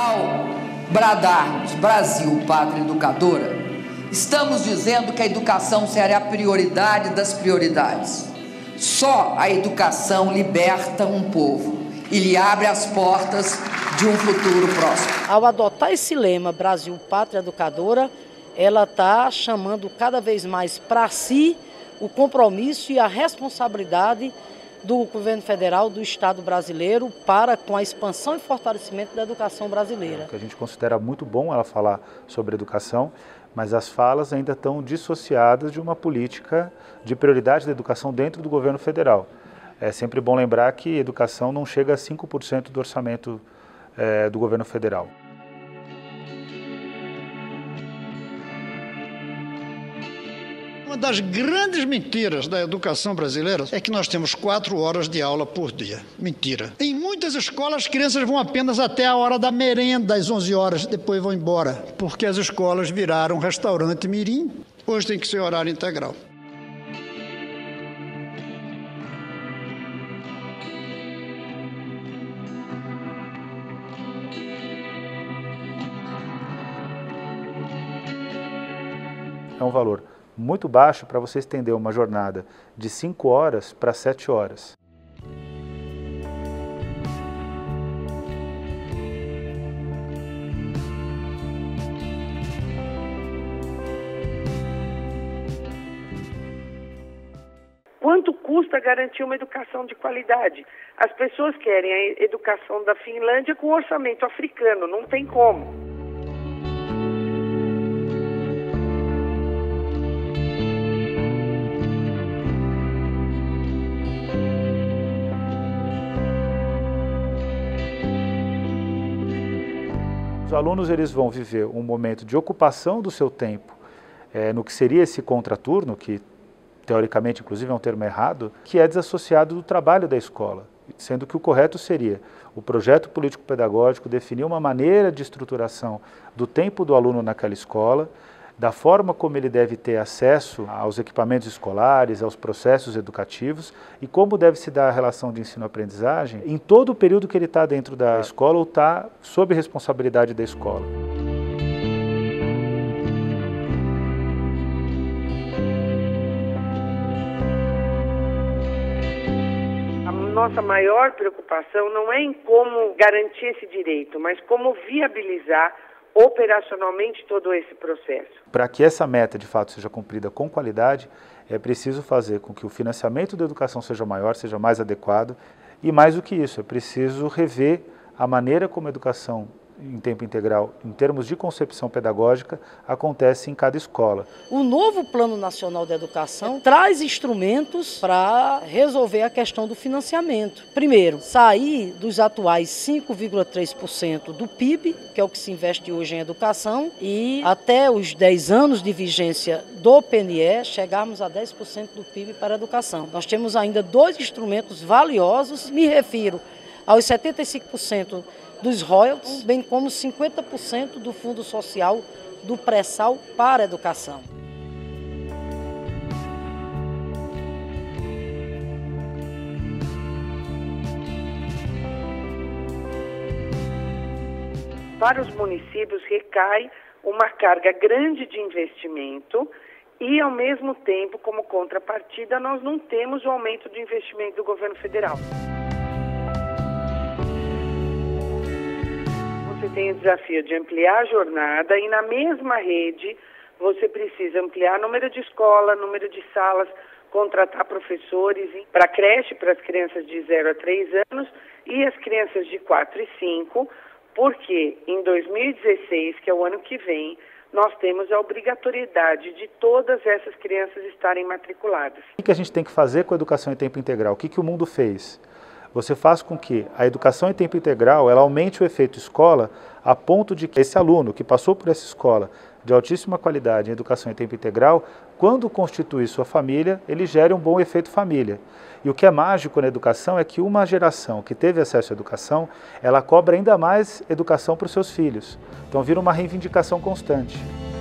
Ao bradarmos Brasil, Pátria Educadora, estamos dizendo que a educação será a prioridade das prioridades. Só a educação liberta um povo e lhe abre as portas de um futuro próximo. Ao adotar esse lema Brasil, Pátria Educadora, ela está chamando cada vez mais para si o compromisso e a responsabilidade do governo federal, do Estado brasileiro, para com a expansão e fortalecimento da educação brasileira. A gente considera muito bom ela falar sobre educação, mas as falas ainda estão dissociadas de uma política de prioridade da educação dentro do governo federal. É sempre bom lembrar que educação não chega a 5% do orçamento do governo federal. Uma das grandes mentiras da educação brasileira é que nós temos 4 horas de aula por dia. Mentira. Em muitas escolas, as crianças vão apenas até a hora da merenda, às 11 horas, depois vão embora, porque as escolas viraram restaurante mirim. Hoje tem que ser horário integral. É um valor muito baixo para você estender uma jornada de 5 horas para 7 horas. Quanto custa garantir uma educação de qualidade? As pessoas querem a educação da Finlândia com orçamento africano, não tem como. Os alunos eles vão viver um momento de ocupação do seu tempo no que seria esse contraturno, que teoricamente inclusive é um termo errado, que é desassociado do trabalho da escola, sendo que o correto seria o projeto político-pedagógico definir uma maneira de estruturação do tempo do aluno naquela escola, da forma como ele deve ter acesso aos equipamentos escolares, aos processos educativos e como deve se dar a relação de ensino-aprendizagem em todo o período que ele está dentro da escola ou está sob responsabilidade da escola. A nossa maior preocupação não é em como garantir esse direito, mas como viabilizar operacionalmente todo esse processo. Para que essa meta de fato seja cumprida com qualidade, é preciso fazer com que o financiamento da educação seja maior, seja mais adequado e mais do que isso, é preciso rever a maneira como a educação em tempo integral, em termos de concepção pedagógica, acontece em cada escola. O novo Plano Nacional de Educação traz instrumentos para resolver a questão do financiamento. Primeiro, sair dos atuais 5,3% do PIB, que é o que se investe hoje em educação, e até os 10 anos de vigência do PNE, chegarmos a 10% do PIB para a educação. Nós temos ainda 2 instrumentos valiosos, me refiro aos 75% dos royalties, bem como 50% do Fundo Social do pré-sal para a educação. Para os municípios recai uma carga grande de investimento e, ao mesmo tempo, como contrapartida, nós não temos o aumento do investimento do governo federal. Você tem o desafio de ampliar a jornada e na mesma rede você precisa ampliar o número de escolas, número de salas, contratar professores para creche para as crianças de 0 a 3 anos e as crianças de 4 e 5, porque em 2016, que é o ano que vem, nós temos a obrigatoriedade de todas essas crianças estarem matriculadas. O que a gente tem que fazer com a educação em tempo integral? O que o mundo fez? Você faz com que a educação em tempo integral ela aumente o efeito escola a ponto de que esse aluno que passou por essa escola de altíssima qualidade em educação em tempo integral, quando constitui sua família, ele gere um bom efeito família. E o que é mágico na educação é que uma geração que teve acesso à educação, ela cobra ainda mais educação para os seus filhos. Então vira uma reivindicação constante.